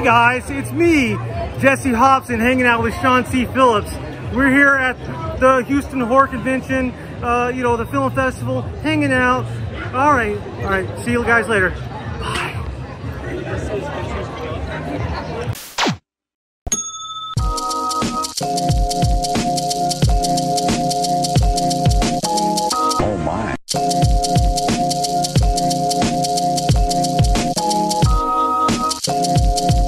guys, it's me, Jessie Hobson, hanging out with Shawn C. Phillips. We're here at the Houston Horror Convention, you know, the film festival, hanging out. All right, see you guys later. Bye.